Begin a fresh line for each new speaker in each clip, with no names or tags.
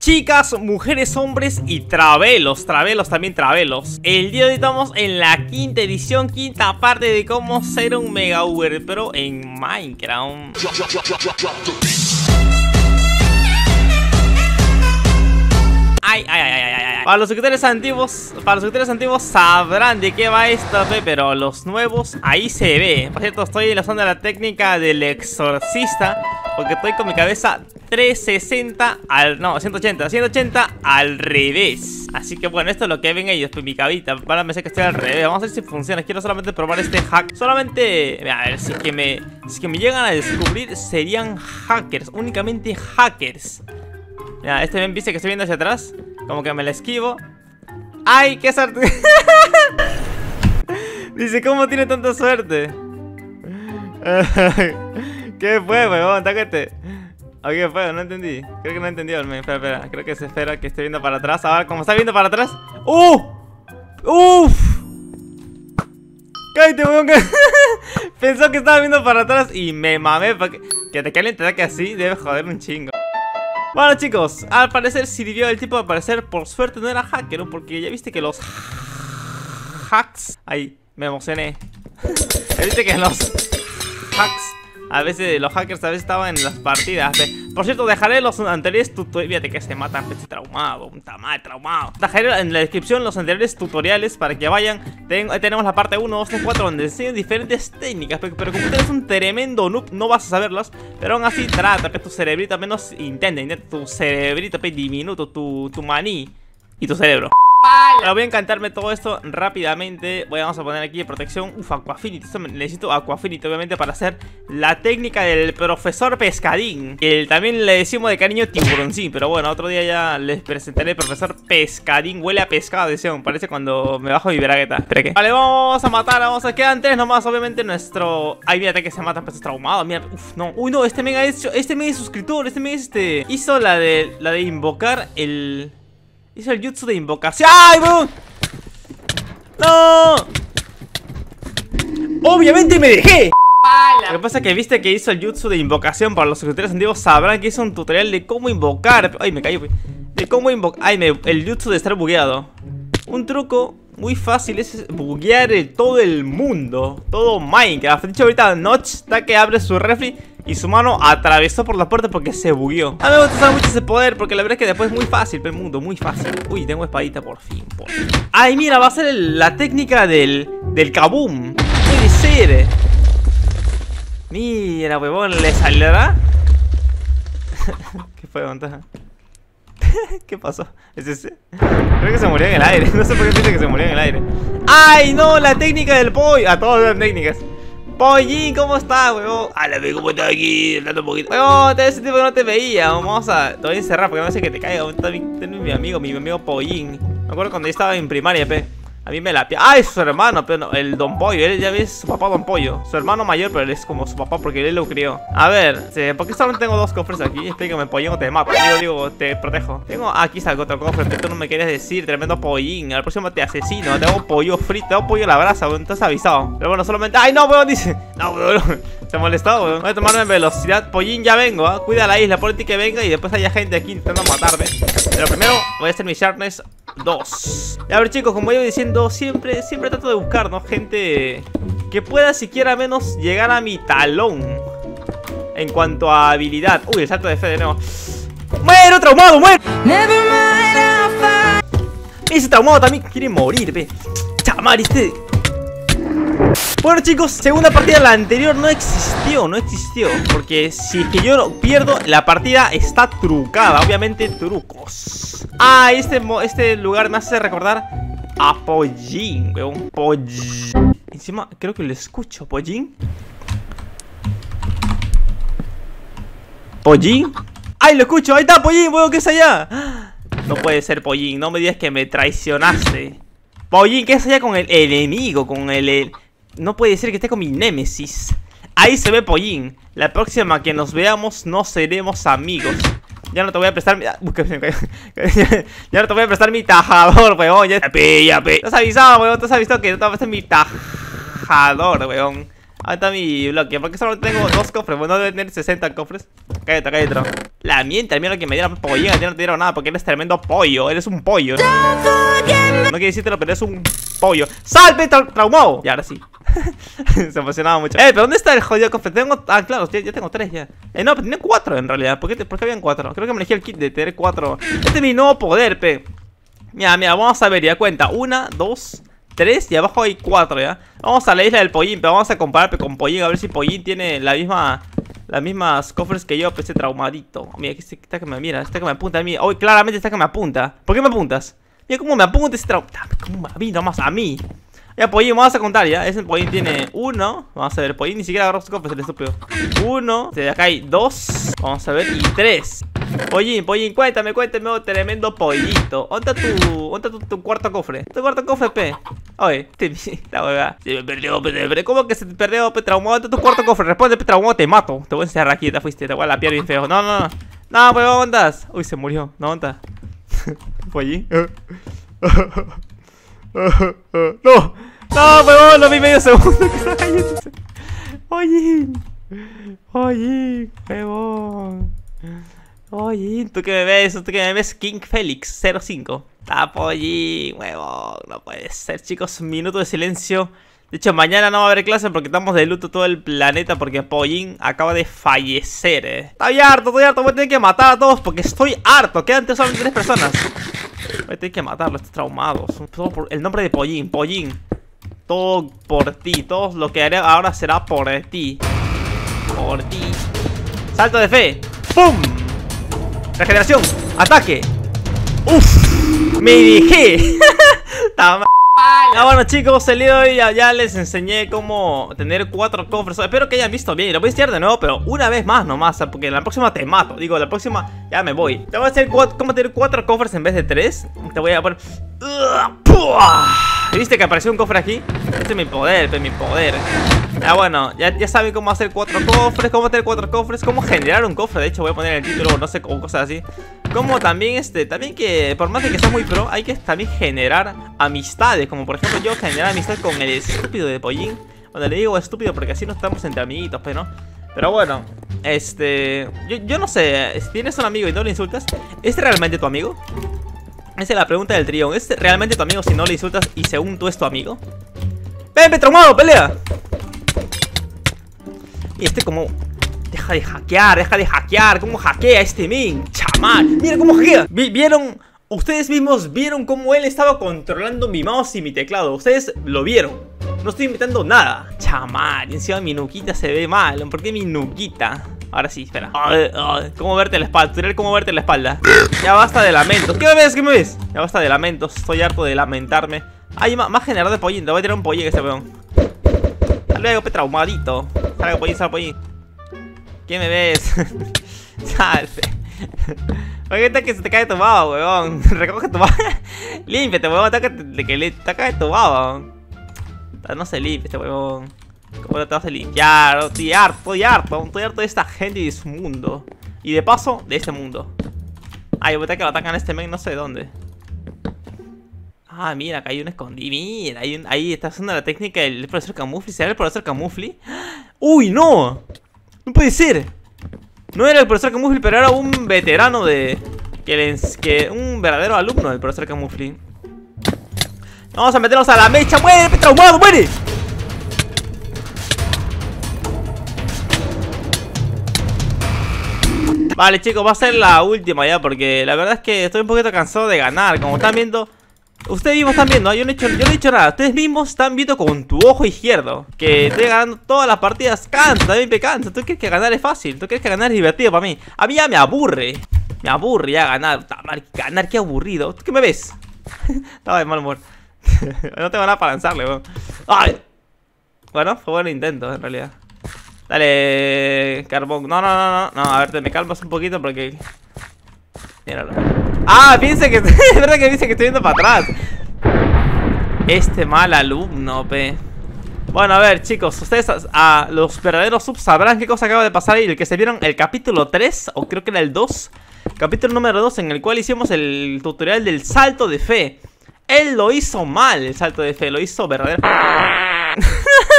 Chicas, mujeres, hombres y travelos también travelos. El día de hoy estamos en la quinta edición, quinta parte de cómo ser un mega Uber Pro en Minecraft. Ay. Para los suscriptores antiguos sabrán de qué va esto, pero los nuevos ahí se ve. Por cierto, estoy usando la técnica del exorcista, porque estoy con mi cabeza 360 al... no, 180 al revés. Así que bueno, esto es lo que ven ellos, pues mi cabita. Van a pensar que estoy al revés. Vamos a ver si funciona. Quiero solamente probar este hack. Solamente, a ver, si es que me llegan a descubrir, serían hackers, únicamente hackers. Mira, este ven, viste que estoy viendo hacia atrás. Como que me la esquivo. ¡Ay, qué suerte! Dice, ¿cómo tiene tanta suerte? ¿Qué fue, weón? Tácate. ¿Qué fue? No entendí. Creo que no entendí, man. Espera. Creo que se espera que esté viendo para atrás. Ahora, como está viendo para atrás. ¡Uf! ¡Cállate, weón! Pensó que estaba viendo para atrás y me mamé. Porque que te caliente el ataque así debe joder un chingo. Bueno, chicos, al parecer sirvió el tipo. Al parecer, por suerte no era hacker, ¿no? Porque ya viste que los hacks... Ay, me emocioné. Ya viste que los hacks... A veces los hackers estaban en las partidas. Por cierto, dejaré los anteriores tutoriales. Fíjate que se mata este traumado. Un tamal traumado. Dejaré en la descripción los anteriores tutoriales para que vayan. Ahí tenemos la parte 1, 2, 3, 4, donde enseñan diferentes técnicas. Pero como tú eres un tremendo noob, no vas a saberlas. Pero aún así, trata que tu cerebrito, al menos intenta tu cerebrito diminuto, tu maní y tu cerebro. Ahora voy a encantarme todo esto rápidamente. Vamos a poner aquí protección. Aquafinity. Necesito Aquafinity, obviamente, para hacer la técnica del profesor Pescadín, que también le decimos de cariño tiburoncín. Pero bueno, otro día ya les presentaré el profesor Pescadín. Huele a pescado, decían. Parece cuando me bajo mi bragueta. Espera que. Vale, vamos a matar. Quedan 3 nomás, obviamente. Nuestro... Ay, mírate que se matan peces traumados. Mira, no. Uy, no, este mega es suscriptor. Este mega hizo la de invocar el... Hizo el jutsu de invocación. ¡Ay, bro! ¡No! ¡Obviamente me dejé! Lo que pasa es que viste que hizo el jutsu de invocación. Para los suscriptores antiguos sabrán que hizo un tutorial de cómo invocar. Ay, me cayó. De cómo invocar. Ay, el jutsu de estar bugueado. Un truco muy fácil es buguear todo el mundo. Todo Minecraft. De hecho, ahorita Notch está que abre su refri y su mano atravesó por la puerta porque se bugueó. A mí me gusta usar mucho ese poder porque la verdad es que después es muy fácil, el mundo, muy fácil. Uy, tengo espadita por fin. Ay, mira, va a ser la técnica del kaboom. Puede ser. Mira, huevón, ¿le saldrá? ¿Qué fue, montaje? ¿Qué pasó? ¿Es ese? Creo que se murió en el aire. No sé por qué piensa que se murió en el aire. ¡Ay, no! La técnica del pollo. A todas las técnicas. Pollín, ¿cómo estás, weón? La ve cómo estás aquí, hablando un poquito. Weón, ese tipo que no te veía. Vamos a... Te voy a encerrar porque no sé que te caiga. Mi amigo Pollín. Me acuerdo cuando yo estaba en primaria, a mí me la... ¡Ay, su hermano! Pero no, el Don Pollo, él ya ves, su papá Don Pollo. Su hermano mayor, pero él es como su papá porque él lo crió. A ver, ¿por qué solamente tengo 2 cofres aquí? Explícame, Pollín, o te mato. Yo digo, te protejo. Aquí está otro cofre que tú no me quieres decir, tremendo Pollín. Al próximo te asesino, te hago pollo frito, te hago pollo a la brasa, weón, estás avisado. Pero bueno, solamente... ¡Ay, no, weón! Dice... No, weón, se molestó, weón. Voy a tomarme en velocidad. Pollín, ya vengo, ¿eh? Cuida la isla, por ti que venga y después haya gente aquí intentando matarme. Pero primero voy a hacer mi Sharpness 2. Y a ver, chicos, como iba diciendo, siempre trato de buscar, ¿no? Gente que pueda siquiera menos llegar a mi talón en cuanto a habilidad. Uy, el salto de fe de nuevo. ¡Muero, traumado, muero! Ese traumado también quiere morir, Chamariste. Bueno, chicos, segunda partida. La anterior no existió. Porque si es que yo no pierdo, la partida está trucada. Obviamente trucos. Ah, este lugar me hace recordar a Pollín, weón. Pollín. Encima creo que lo escucho. Pollín. Pollín. ¡Ay, lo escucho! ¡Ahí está Pollín, weón! ¿Qué es allá? No puede ser Pollín. No me digas que me traicionaste. Pollín, ¿qué es allá con el enemigo? Con el... No puede ser que esté con mi némesis. Ahí se ve Pollín. La próxima que nos veamos no seremos amigos. Ya no te voy a prestar mi... Ya no te voy a prestar mi tajador, weón. Ya... Te has avisado, weón. Te has avisado que no te va a prestar mi tajador, weón. Ahí está mi bloque. ¿Por qué solo tengo 2 cofres? Bueno, debe tener 60 cofres. Cállate, cállate. La mienta, mira que me dieron pollín. A ti no te dieron nada porque eres tremendo pollo. Eres un pollo. No quiero decírtelo, pero eres un pollo. ¡Salve, traumado! Y ahora sí. Se emocionaba mucho. ¿Pero dónde está el jodido cofre? Tengo... Ah, claro, ya tengo 3 ya. No, pero tenía 4 en realidad. ¿Por qué habían 4? Creo que me elegí el kit de tener 4. Este es mi nuevo poder, pe. Mira, vamos a ver, ya cuenta. 1, 2, 3 y abajo hay 4, ya. Vamos a la isla del pollín, pero vamos a comparar con pollín. A ver si pollín tiene las mismas cofres que yo, pues ese traumadito. Mira, está que me mira, está que me apunta a mí. Hoy claramente está que me apunta. ¿Por qué me apuntas? Mira cómo me apunta ese traumado. A mí, nomás a mí. Ya, pollín, vamos a contar ya. Ese pollín tiene 1. Vamos a ver, pollín ni siquiera agarró sus cofres, el estúpido. 1. De acá hay 2. Vamos a ver, y 3. Pollín, cuéntame, oh, tremendo pollito. ¿Dónde está tu cuarto cofre? Tu cuarto cofre, pe. Oye, la huevada. Se me perdió, pe. ¿Cómo que se te perdió, pe, traumado? ¿Dónde está tu cuarto cofre? Responde, pe, traumado, te mato. Te voy a encerrar aquí, te fuiste, te voy a lapiar bien feo. No. No, pues, ¿dónde andas? Uy, se murió. No, ¿dónde está? Pollín. No, huevón, lo vi medio segundo que estaba cayéndose. Pollín, huevón. Pollín, tú que me ves, King Félix 05. Pollín, huevón. No puede ser, chicos, un minuto de silencio. De hecho, mañana no va a haber clase porque estamos de luto todo el planeta porque Pollín acaba de fallecer, Estoy harto, voy a tener que matar a todos porque estoy harto. Quedan solamente 3 personas. Voy a tener que matarlos, estos traumados. Todo por el nombre de Pollín. Todo por ti. Todo lo que haré ahora será por ti. Por ti. Salto de fe. ¡Pum! Regeneración. Ataque. ¡Uf! Me dije. Bueno, chicos, el día de hoy ya les enseñé cómo tener 4 cofres. Espero que hayan visto bien. Lo voy a enseñar de nuevo, pero una vez más nomás, porque la próxima te mato. Digo, la próxima ya me voy. Te voy a enseñar cómo tener 4 cofres en vez de 3. Te voy a poner... ¿Viste que apareció un cofre aquí? Este es mi poder, bueno, ya saben cómo hacer 4 cofres, cómo tener 4 cofres, cómo generar un cofre. De hecho voy a poner el título, no sé, o cosas así. Como también también que por más de que seas muy pro, hay que también generar amistades. Como por ejemplo yo generar amistad con el estúpido de Pollín. Cuando le digo estúpido porque así no estamos entre amiguitos, pues, ¿no? Pero bueno, yo no sé, si tienes un amigo y no le insultas, ¿es realmente tu amigo? Esa es la pregunta del trío. ¿Es realmente tu amigo si no le insultas y según tú es tu amigo? ¡Ven, traumado, pelea! Y como... Deja de hackear. ¿Cómo hackea este men? Chamal, mira cómo hackea. ¿Vieron? Ustedes mismos vieron cómo él estaba controlando mi mouse y mi teclado. Ustedes lo vieron. No estoy inventando nada. Chamal, encima mi nuquita se ve mal. ¿Por qué mi nuquita? Ahora sí, espera. ¿Cómo verte la espalda? Tutorial cómo verte la espalda. Ya basta de lamentos. ¿Qué me ves? Ya basta de lamentos. Estoy harto de lamentarme. Hay más generador de pollín. Te voy a tirar un pollín a este weón. Hasta luego, traumadito. Salga pollín. ¿Qué me ves? Salte. Oye, que se te cae tu baba, weón. Recoge tu baba. Límpiate, weón. Te cae tu baba. No se limpia este weón. ¿Cómo no te vas a limpiar? Estoy harto de esta gente y de su mundo. Y de paso, de este mundo. Ay, voy a que lo atacan a este men no sé dónde. Ah, mira, acá hay un escondido. Mira, ahí está haciendo la técnica del profesor Camufli. ¿Será el profesor Camufli? ¡Uy, no! ¡No puede ser! No era el profesor Camufli, pero era un veterano de... un verdadero alumno del profesor Camufli. Vamos a meternos a la mecha. ¡Muere, traumado! ¡Muere! Vale, chicos, va a ser la última ya, porque la verdad es que estoy un poquito cansado de ganar. Como están viendo, ustedes mismos están viendo, ¿no? Yo no he dicho nada. Ustedes mismos están viendo con tu ojo izquierdo que estoy ganando todas las partidas. Cansa, también me cansa. ¿Tú crees que ganar es fácil? ¿Tú crees que ganar es divertido para mí? A mí ya me aburre. Me aburre ya ganar. Ganar, qué aburrido. ¿Tú qué me ves? Estaba de mal humor. No tengo nada para lanzarle, weón. ¡Ay! Bueno, fue buen intento en realidad. Dale, carbón. No, a ver, te me calmas un poquito porque... Míralo. Ah, piensa que... Es verdad que piensa que estoy yendo para atrás. Este mal alumno, pe. Bueno, a ver, chicos, ustedes, los verdaderos subs sabrán qué cosa acaba de pasar ahí. El que se vieron el capítulo 3, o creo que era el 2. Capítulo número 2, en el cual hicimos el tutorial del salto de fe. Él lo hizo mal, el salto de fe, lo hizo verdadero.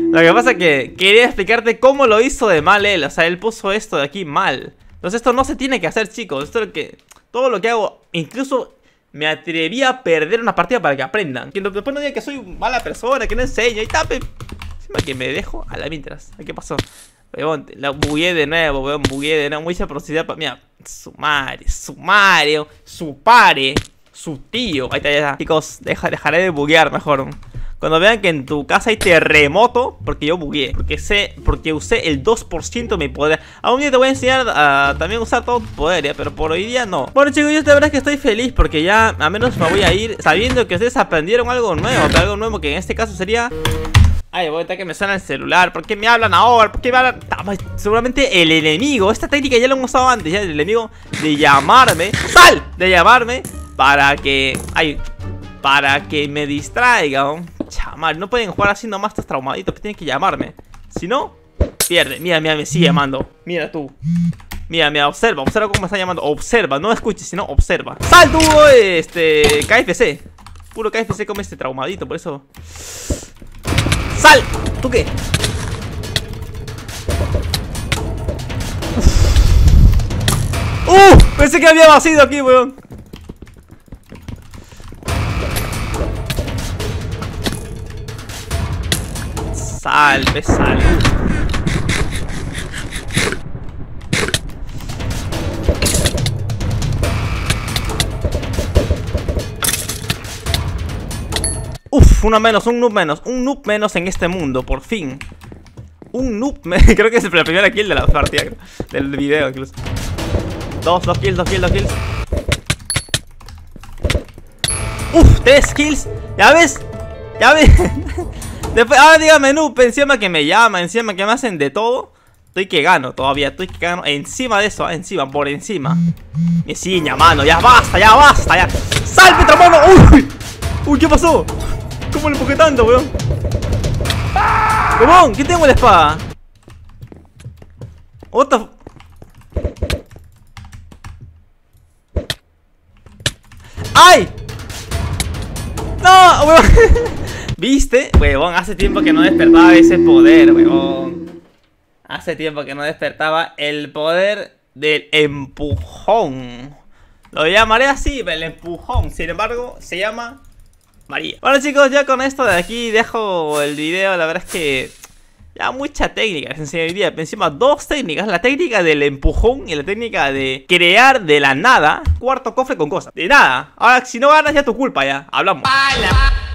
Lo que pasa es que quería explicarte cómo lo hizo de mal él. O sea, él puso esto de aquí mal. Entonces esto no se tiene que hacer, chicos. Esto es lo que... Todo lo que hago, incluso me atreví a perder una partida para que aprendan. Que después no digan que soy mala persona, que no enseño y tape. Encima que me dejo a la mientras. ¿Qué pasó? Weón, la bugué de nuevo, weón, bugué de nuevo. Mucha velocidad para... Mira, su Mario, su pare, su tío. Ahí está, ya está. Chicos, dejaré de buguear mejor. Cuando vean que en tu casa hay terremoto, porque yo bugueé, porque usé el 2% de mi poder. Algún día te voy a enseñar a también usar todo tu poder, ¿ya? Pero por hoy día no. Bueno, chicos, yo de verdad es que estoy feliz porque ya al menos me voy a ir sabiendo que ustedes aprendieron algo nuevo. Pero algo nuevo que en este caso sería... Ay, voy a estar que me suena el celular. ¿Por qué me hablan ahora? ¿Por qué me hablan? Seguramente el enemigo. Esta técnica ya lo hemos usado antes. Ya el enemigo de llamarme. ¡Sal! De llamarme para que... Ay, para que me distraiga, ¿no? Chamal, no pueden jugar así nomás, estos traumaditos. Que tienen que llamarme. Si no, pierde. Mira, me sigue llamando. Mira tú. Mira, observa cómo me está llamando. Observa, no escuches, sino observa. ¡Sal tú, KFC! Puro KFC come este traumadito, por eso... ¡Sal! ¿Tú qué? Pensé que había vacío aquí, weón. Sal. Un noob menos en este mundo, por fin. Un noob menos. Creo que es la primera kill de la partida, del video incluso. Dos kills. 3 kills. ¿Ya ves? Después, ahora dígame noob, encima que me llama, encima que me hacen de todo. Estoy que gano todavía, encima de eso, por encima. Me siguen llamando, ya basta. ¡Sal, Petromono! ¡Uy! ¿Qué pasó? ¿Cómo le empujé tanto, weón? ¡Weón! ¿Qué tengo en la espada? What the... ¡Ay! ¡No, weón! ¿Viste? Weón, hace tiempo que no despertaba ese poder, weón. Hace tiempo que no despertaba el poder del empujón. Lo llamaré así, el empujón. Sin embargo, se llama... María. Bueno, chicos, ya con esto de aquí dejo el video. La verdad es que ya mucha técnica les enseñé hoy día. Encima 2 técnicas. La técnica del empujón y la técnica de crear de la nada cuarto cofre con cosas. De nada. Ahora, si no ganas ya tu culpa ya. Hablamos.